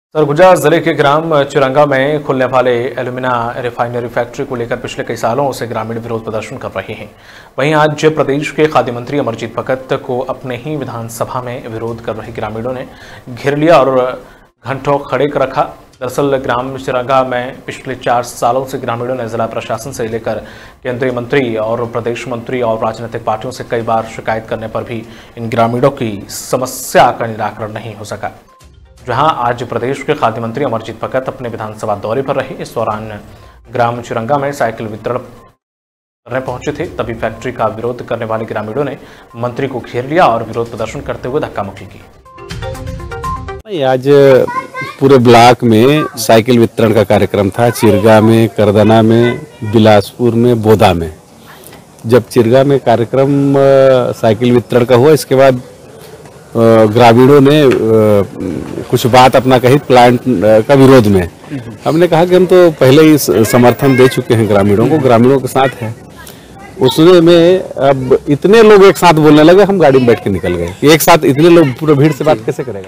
सरगुजा जिले के ग्राम चिरंगा में खुलने वाले एल्यूमिना रिफाइनरी फैक्ट्री को लेकर पिछले कई सालों से ग्रामीण विरोध प्रदर्शन कर रहे हैं। वहीं आज प्रदेश के खाद्य मंत्री अमरजीत भगत को अपने ही विधानसभा में विरोध कर रहे ग्रामीणों ने घेर लिया और घंटों खड़े कर रखा। दरअसल ग्राम चिरंगा में पिछले 4 सालों से ग्रामीणों ने जिला प्रशासन से लेकर केंद्रीय मंत्री और प्रदेश मंत्री और राजनीतिक पार्टियों से कई बार शिकायत करने पर भी इन ग्रामीणों की समस्या का निराकरण नहीं हो सका। जहां आज प्रदेश के खाद्य मंत्री अमरजीत भगत अपने विधानसभा दौरे पर रहे। इस दौरान ग्राम चिरंगा में साइकिल वितरण करने पहुंचे थे, तभी फैक्ट्री का विरोध करने वाले ग्रामीणों ने मंत्री को घेर लिया और विरोध प्रदर्शन करते हुए धक्का मुक्की की। आज पूरे ब्लॉक में साइकिल वितरण का कार्यक्रम था। चिरगा में, करदना में, बिलासपुर में, बोदा में। जब चिरगा में कार्यक्रम साइकिल वितरण का हुआ, इसके बाद ग्रामीणों ने कुछ बात अपना कही प्लांट का विरोध में। हमने कहा कि हम तो पहले ही समर्थन दे चुके हैं ग्रामीणों को, ग्रामीणों के साथ है। उसमें में अब इतने लोग एक साथ बोलने लगे, हम गाड़ी में बैठ के निकल गए। एक साथ इतने लोग पूरे भीड़ से बात कैसे करेगा।